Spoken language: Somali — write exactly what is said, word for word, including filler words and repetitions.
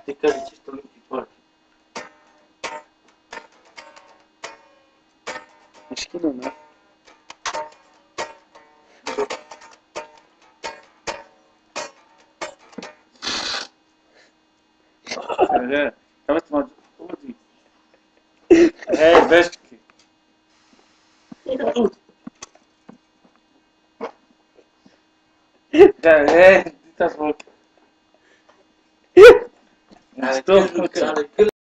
dikkat et çift olimpik var. مشكلة ما Öyle. Evet mi? Hey, beşki. Da, hey, das war. Yani Stop. gül, yani gül